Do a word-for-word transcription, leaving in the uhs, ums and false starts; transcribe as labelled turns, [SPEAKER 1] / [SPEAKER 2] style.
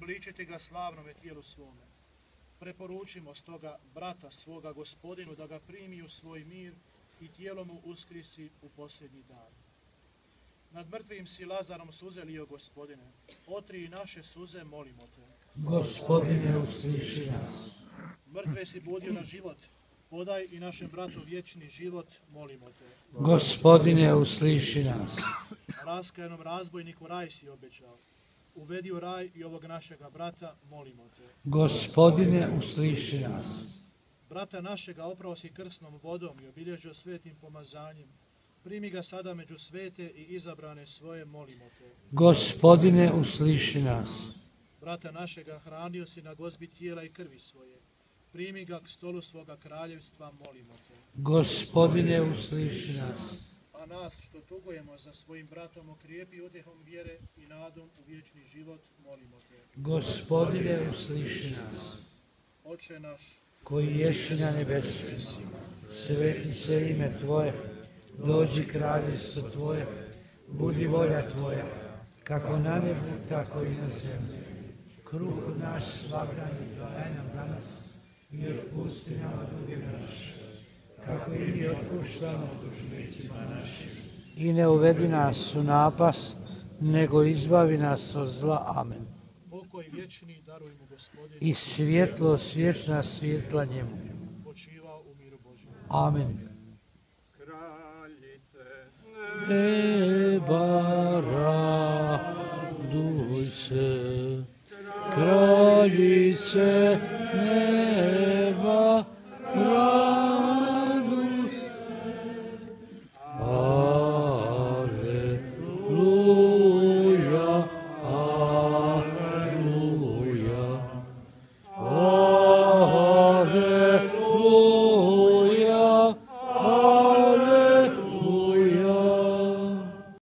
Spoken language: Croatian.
[SPEAKER 1] uličiti ga slavnome tijelu svome. Preporučimo stoga brata svoga Gospodinu da ga primi u svoj mir i tijelo mu uskrisi u posljednji dan. Nad mrtvim si Lazarom suze lio, Gospodine, otrij naše suze, molimo te.
[SPEAKER 2] Gospodine, usliši nas.
[SPEAKER 1] Mrtve si budio na život, podaj i našem bratu vječni život, molimo te.
[SPEAKER 2] Gospodine, usliši nas.
[SPEAKER 1] Raskajanom razbojniku raj si obećao, uvedi u raj i ovog našega brata, molimo te.
[SPEAKER 2] Gospodine, usliši nas.
[SPEAKER 1] Brata našega oprao si krsnom vodom i obilježio svetim pomazanjem, primi ga sada među svete i izabrane svoje, molimo te.
[SPEAKER 2] Gospodine, usliši nas.
[SPEAKER 1] Brata našega hranio si na gozbi tijela i krvi svoje, primi ga k stolu svoga kraljevstva, molimo te.
[SPEAKER 2] Gospodine, usliši nas.
[SPEAKER 1] A nas što tugujemo za svojim bratom okrijepi utjehom vjere i nadom u vječni život, molimo te.
[SPEAKER 2] Gospodine, usliši nas.
[SPEAKER 1] Oče naš,
[SPEAKER 2] koji jesi na nebesu, sveti se ime Tvoje, dođi kraljevstvo Tvoje, budi volja Tvoja, kako na nebu, tako i na zemlji. Kruh naš svakdanji daj nam danas i otpusti nam duge naše, kako i mi otpuštamo dužnicima našim. I ne uvedi nas u napast, nego izbavi nas od zla. Amen.
[SPEAKER 1] pokoj vječni daruj mu, Gospodine,
[SPEAKER 2] I svjetlo svječna svjetla njemu.
[SPEAKER 1] počivao u miru Božjem.
[SPEAKER 2] Amen.
[SPEAKER 3] Kraljice
[SPEAKER 2] Neba raduj se, kraljice neba